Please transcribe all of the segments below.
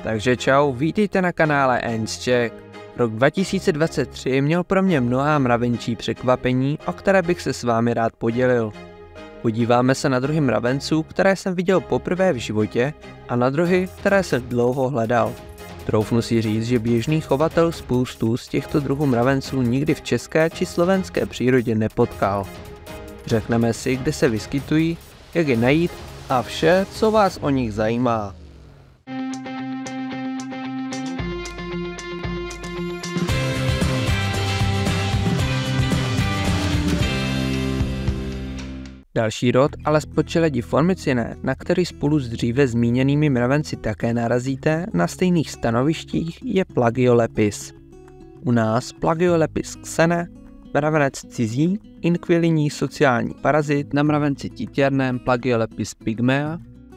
Takže čau, vítejte na kanále Ants Czech. Rok 2023 měl pro mě mnohá mravenčí překvapení, o které bych se s vámi rád podělil. Podíváme se na druhy mravenců, které jsem viděl poprvé v životě, a na druhy, které jsem dlouho hledal. Troufnu si říct, že běžný chovatel spoustu z těchto druhů mravenců nikdy v české či slovenské přírodě nepotkal. Řekneme si, kde se vyskytují, jak je najít a vše, co vás o nich zajímá. Další rod, ale z podčeledí Formicinae, na který spolu s dříve zmíněnými mravenci také narazíte na stejných stanovištích, je Plagiolepis. U nás Plagiolepis xene, mravenec cizí, inkvilinní sociální parazit na mravenci titěrném Plagiolepis pygmea.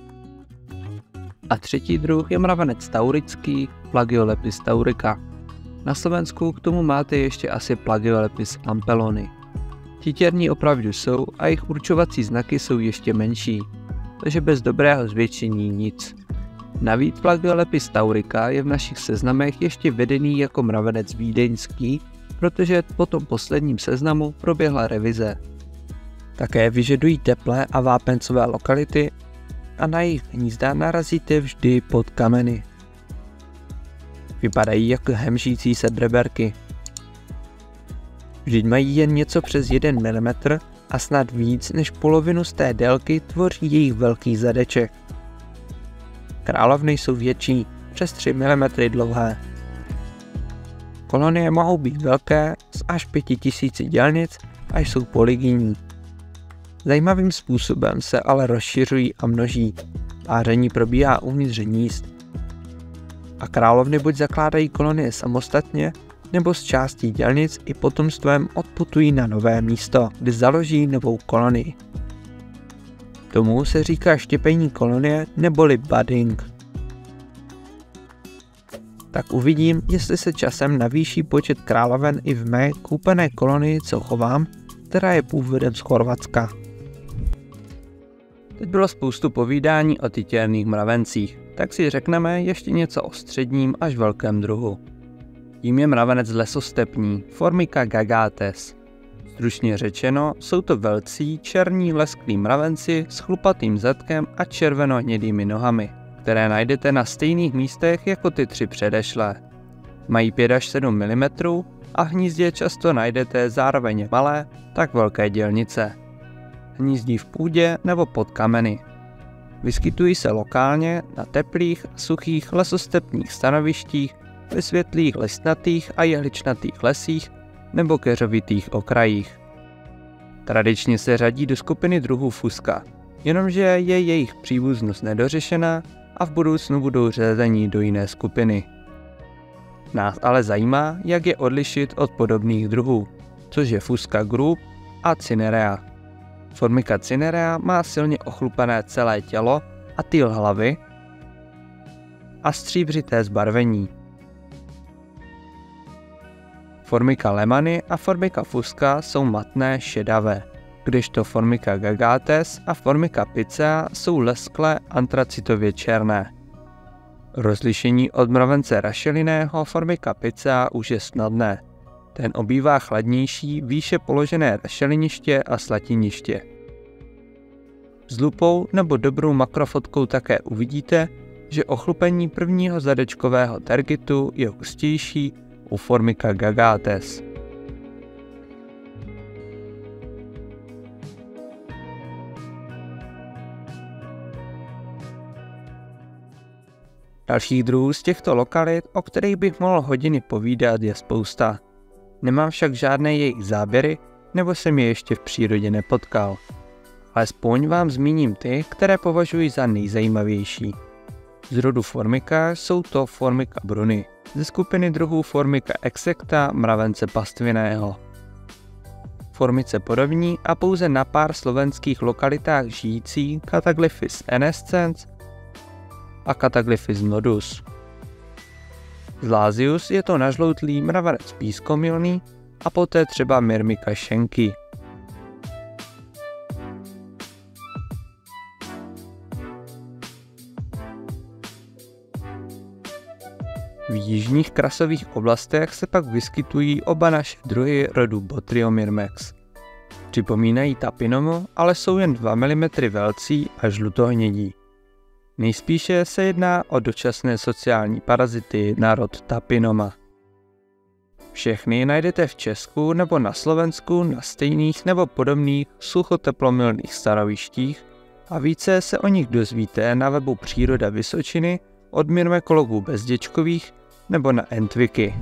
A třetí druh je mravenec taurický Plagiolepis taurica. Na Slovensku k tomu máte ještě asi Plagiolepis ampelony. Titěrní opravdu jsou a jejich určovací znaky jsou ještě menší, takže bez dobrého zvětšení nic. Navíc Plagiolepis taurica je v našich seznamech ještě vedený jako mravenec vídeňský, protože po tom posledním seznamu proběhla revize. Také vyžadují teplé a vápencové lokality a na jejich hnízda narazíte vždy pod kameny. Vypadají jako hemžící se dreberky. Vždyť mají jen něco přes 1 mm a snad víc než polovinu z té délky tvoří jejich velký zadeček. Královny jsou větší, přes 3 mm dlouhé. Kolonie mohou být velké, z až 5000 dělnic a jsou polygynní. Zajímavým způsobem se ale rozšiřují a množí. Páření probíhá uvnitř hnízd. A královny buď zakládají kolonie samostatně, nebo z částí dělnic i potomstvem odputují na nové místo, kde založí novou kolonii. Tomu se říká štěpení kolonie neboli budding. Tak uvidím, jestli se časem navýší počet královen i v mé koupené kolonii, co chovám, která je původem z Chorvatska. Teď bylo spoustu povídání o titěrných mravencích, tak si řekneme ještě něco o středním až velkém druhu. Tím je mravenec lesostepní, Formica gagates. Stručně řečeno, jsou to velcí, černí lesklí mravenci s chlupatým zadkem a červeno-hnědými nohami, které najdete na stejných místech jako ty 3 předešlé. Mají 5 až 7 mm a v hnízdě často najdete zároveň malé, tak velké dělnice. Hnízdí v půdě nebo pod kameny. Vyskytují se lokálně na teplých a suchých lesostepních stanovištích, ve světlých listnatých a jehličnatých lesích nebo keřovitých okrajích. Tradičně se řadí do skupiny druhů fuska, jenomže je jejich příbuznost nedořešená a v budoucnu budou řazení do jiné skupiny. Nás ale zajímá, jak je odlišit od podobných druhů, což je fuska group a Cinerea. Formica Cinerea má silně ochlupené celé tělo a tyl hlavy a stříbřité zbarvení. Formica lemany a Formica fusca jsou matné šedavé, kdežto Formica gagates a Formica picea jsou lesklé antracitově černé. Rozlišení od mravence rašelinného Formica picea už je snadné. Ten obývá chladnější, výše položené rašeliniště a slatiniště. S lupou nebo dobrou makrofotkou také uvidíte, že ochlupení prvního zadečkového tergitu je hustější u Formica gagates. Dalších druhů z těchto lokalit, o kterých bych mohl hodiny povídat, je spousta. Nemám však žádné jejich záběry, nebo jsem je ještě v přírodě nepotkal. Alespoň vám zmíním ty, které považuji za nejzajímavější. Z rodu Formica jsou to Formica bruni, ze skupiny druhů Formica execta mravence pastviného. Formice podobní a pouze na pár slovenských lokalitách žijící Cataglyphis enescens a Cataglyphis nodus. Z Lasius je to nažloutlý mravenec pískomilný a poté třeba Myrmica schenki. V jižních krasových oblastech se pak vyskytují oba naše druhy rodu Botryomyrmex. Připomínají tapinomu, ale jsou jen 2 mm velcí a žlutohnědí. Nejspíše se jedná o dočasné sociální parazity na rod Tapinoma. Všechny najdete v Česku nebo na Slovensku na stejných nebo podobných suchoteplomilných stanovištích a více se o nich dozvíte na webu Příroda Vysočiny od myrmekologů Bezděčkových nebo na Entwiki.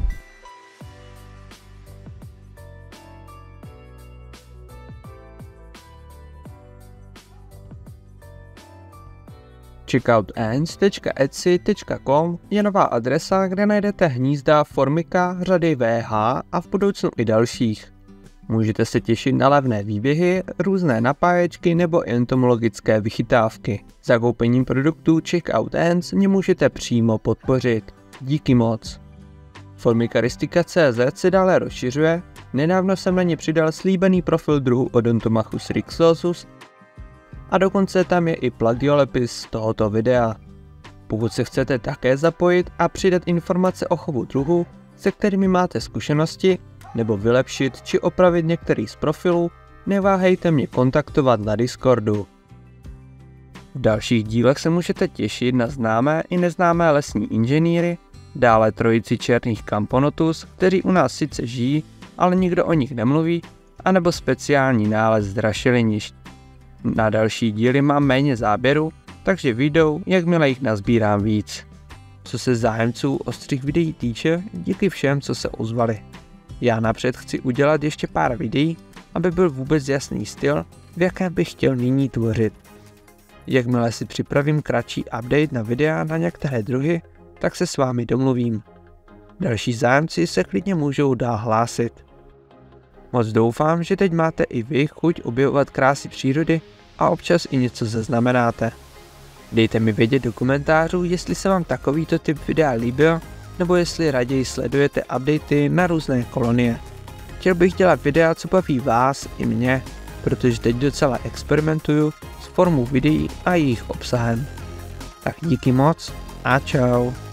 Checkoutants.etsy.com je nová adresa, kde najdete hnízda Formica řady VH a v budoucnu i dalších. Můžete se těšit na levné výběhy, různé napáječky nebo entomologické vychytávky. Zakoupením produktů Checkout Ants mě můžete přímo podpořit. Díky moc. Formicaristika.cz se dále rozšiřuje, nedávno jsem na ně přidal slíbený profil druhu Odontomachus rixosus a dokonce tam je i plagiolepis z tohoto videa. Pokud se chcete také zapojit a přidat informace o chovu druhu, se kterými máte zkušenosti, nebo vylepšit či opravit některý z profilů, neváhejte mě kontaktovat na Discordu. V dalších dílech se můžete těšit na známé i neznámé lesní inženýry, dále trojici černých Camponotus, kteří u nás sice žijí, ale nikdo o nich nemluví, anebo speciální nález z rašelinišť. Na další díly mám méně záběrů, takže vyjdou, jakmile jich nazbírám víc. Co se zájemců ostřih videí týče, díky všem, co se ozvali. Já napřed chci udělat ještě pár videí, aby byl vůbec jasný styl, v jakém bych chtěl nyní tvořit. Jakmile si připravím kratší update na videa na některé druhy, tak se s vámi domluvím. Další zájemci se klidně můžou dál hlásit. Moc doufám, že teď máte i vy chuť objevovat krásy přírody a občas i něco zaznamenáte. Dejte mi vědět do komentářů, jestli se vám takovýto typ videa líbil, nebo jestli raději sledujete updaty na různé kolonie. Chtěl bych dělat videa, co baví vás i mě, protože teď docela experimentuju s formou videí a jejich obsahem. Tak díky moc a čau.